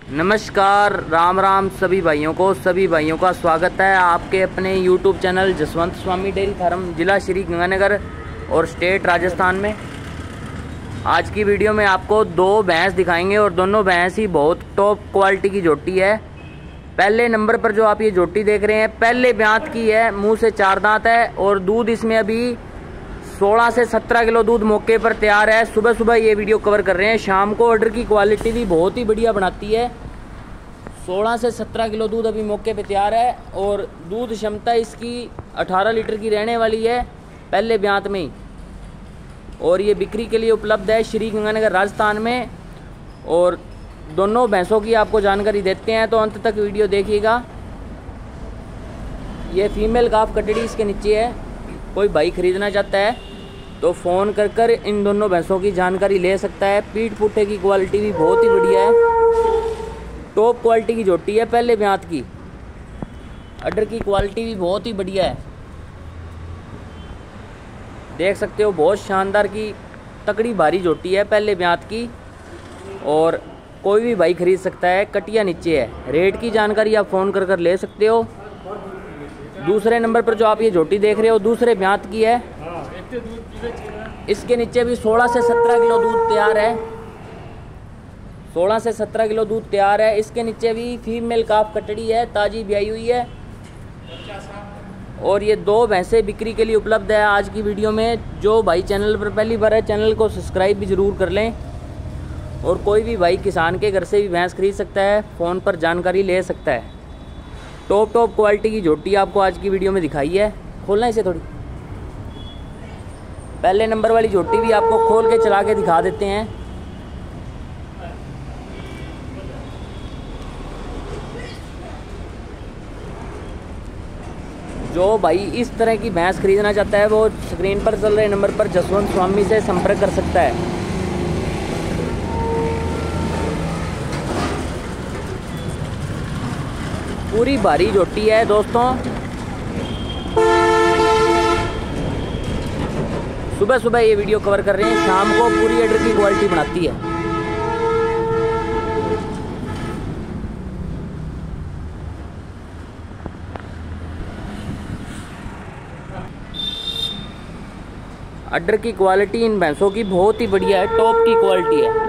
नमस्कार, राम राम सभी भाइयों का स्वागत है आपके अपने YouTube channel Jaswant Swami dairy farm, जिला श्री गंगानगर और स्टेट राजस्थान में। आज की वीडियो में आपको दो भैंस दिखाएंगे और दोनों भैंस ही बहुत टॉप क्वालिटी की जोटी है। पहले नंबर पर जो आप ये जोटी देख रहे हैं पहले ब्यात की है, मुंह से 4 दांत है और दूध इसमें अभी 16 से 17 किलो दूध मौके पर तैयार है। सुबह सुबह ये वीडियो कवर कर रहे हैं। शाम को ऑर्डर की क्वालिटी भी बहुत ही बढ़िया बनाती है। 16 से 17 किलो दूध अभी मौके पे तैयार है और दूध क्षमता इसकी 18 लीटर की रहने वाली है पहले ब्यात में ही। और ये बिक्री के लिए उपलब्ध है श्री गंगानगर राजस्थान में। और दोनों भैंसों की आपको जानकारी देते हैं, तो अंत तक वीडियो देखिएगा। ये फीमेल काफ कटड़ी इसके नीचे है। कोई भाई खरीदना चाहता है तो फ़ोन कर इन दोनों भैंसों की जानकारी ले सकता है। पीठ पुट्ठे की क्वालिटी भी बहुत ही बढ़िया है, टॉप क्वालिटी की जोटी है पहले ब्यात की। अडर की क्वालिटी भी बहुत ही बढ़िया है, देख सकते हो। बहुत शानदार की तकड़ी भारी जोटी है पहले ब्यात की और कोई भी भाई खरीद सकता है। कटिया नीचे है। रेट की जानकारी आप फ़ोन कर ले सकते हो। दूसरे नंबर पर जो आप ये जोटी देख रहे हो दूसरे ब्यात की है। इसके नीचे भी 16 से 17 किलो दूध तैयार है। 16 से 17 किलो दूध तैयार है। इसके नीचे भी फीमेल काफ कटड़ी है, ताजी ब्याई हुई है। और ये दो भैंसें बिक्री के लिए उपलब्ध है आज की वीडियो में। जो भाई चैनल पर पहली बार है चैनल को सब्सक्राइब भी ज़रूर कर लें। और कोई भी भाई किसान के घर से भी भैंस खरीद सकता है, फ़ोन पर जानकारी ले सकता है। टॉप क्वालिटी की जोटी आपको आज की वीडियो में दिखाई है। खोलना इसे थोड़ी। पहले नंबर वाली जोटी भी आपको खोल के चला के दिखा देते हैं। जो भाई इस तरह की भैंस खरीदना चाहता है वो स्क्रीन पर चल रहे नंबर पर जसवंत स्वामी से संपर्क कर सकता है। पूरी भारी जोटी है दोस्तों। सुबह सुबह ये वीडियो कवर कर रहे हैं, शाम को पूरी अडर की क्वालिटी बनाती है। अडर की क्वालिटी इन भैंसों की बहुत ही बढ़िया है, टॉप की क्वालिटी है।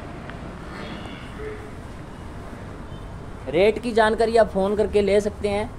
रेट की जानकारी आप फ़ोन करके ले सकते हैं।